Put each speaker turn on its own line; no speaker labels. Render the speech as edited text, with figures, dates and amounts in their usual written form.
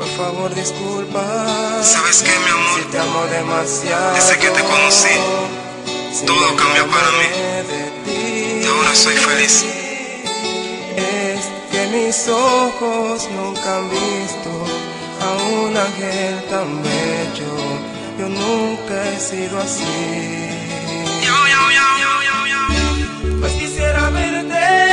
Por favor, disculpa.
¿Sabes qué, mi amor?
Si te amo demasiado.
Desde que te conocí, todo cambió para mí. Y ahora soy feliz.
Es que mis ojos nunca han visto a un ángel tan bello. Yo nunca he sido así. Pues quisiera verte